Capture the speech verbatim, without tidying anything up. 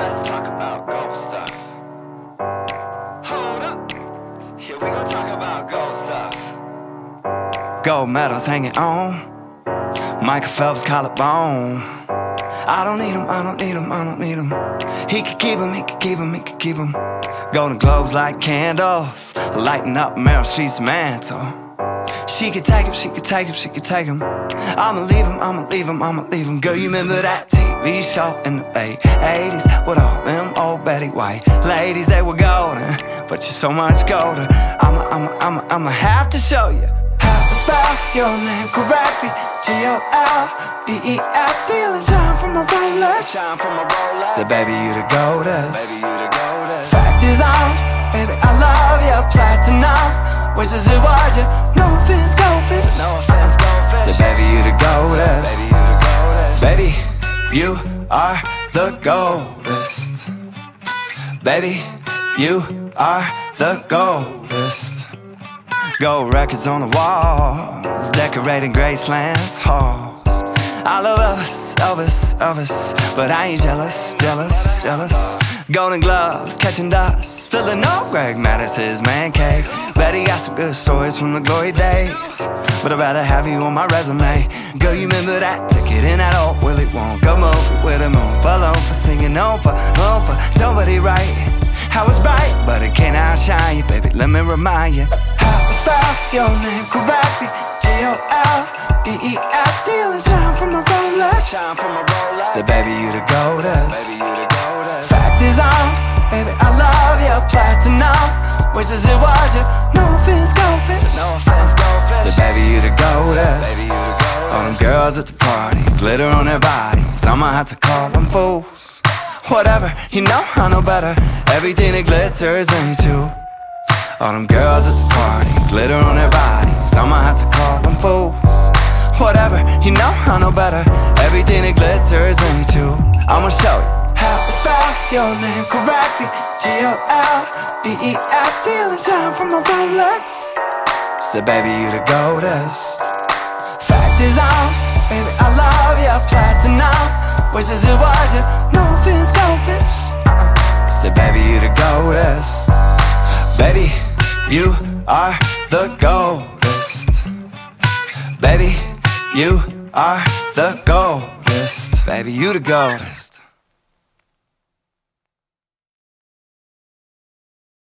let's talk about gold stuff. Hold up, here we gon' talk about gold stuff. Gold medals hanging on Michael Phelps' collarbone. I don't need him, I don't need him, I don't need him. He could keep him, he could keep him, he could keep him. Golden globes like candles, lighting up Meryl Streep's mantle. She could take him, she could take him, she could take him. I'ma leave him, I'ma leave him, I'ma leave him. Girl, you remember that T V show in the late eighties with all them old Betty White ladies? They were golden, but you're so much golder. I'ma, I'ma, I'ma, I'ma have to show you how to spell your name correctly. G O L D E S. Stealing shine from my Rolex. Shine from my Rolex. So baby, you the goldest. Baby, you the goldest. Fact is on, baby, I love you. Platinum. Wishes it was you. No offense, goldfish. No offense, goldfish. So baby, you the goldest. Baby, you the goldest. Baby, you are the goldest. Baby, you are the goldest. Gold records on the walls, decorating Graceland's halls. I love Elvis, Elvis, Elvis, but I ain't jealous, jealous, jealous. Golden gloves, catching dust, filling up Greg Mattis's man cave. Bet he got some good stories from the glory days, but I'd rather have you on my resume. Girl, you remember that ticket in that old Willie Wonka movie with him on Palumpa singing Opa, Opa, nobody right. I was right, but it can't outshine you, baby, let me remind you how to spell your name correctly. G O L D E S. Stealing shine from my Rolex. Shine from my Rolex. So baby, you the goldest. Baby, you the goldest. Fact is on, baby, I love you. Platinum. Wishes it was you. No offense, goldfish. No offense, goldfish. So baby, you the goldest. Baby, you the goldest. All them girls at the party, glitter on their bodies. I'ma have to call them fools. Whatever, you know I know better. Everything that glitters ain't you. All them girls at the party, glitter on their bodies. I'ma have to call them fools. Whatever, you know I know better. Everything that glitters ain't you. I'ma show you how to spell your name correctly. G O L D E S. Stealing shine from my Rolex. So baby, you the goldest. Fact is on, baby, I love you. Platinum. Wishes it was you. No offense, goldfish. uh-uh. So baby, you the goldest. Baby, you are the goldest. Baby, you are the goldest. Baby, you the goldest.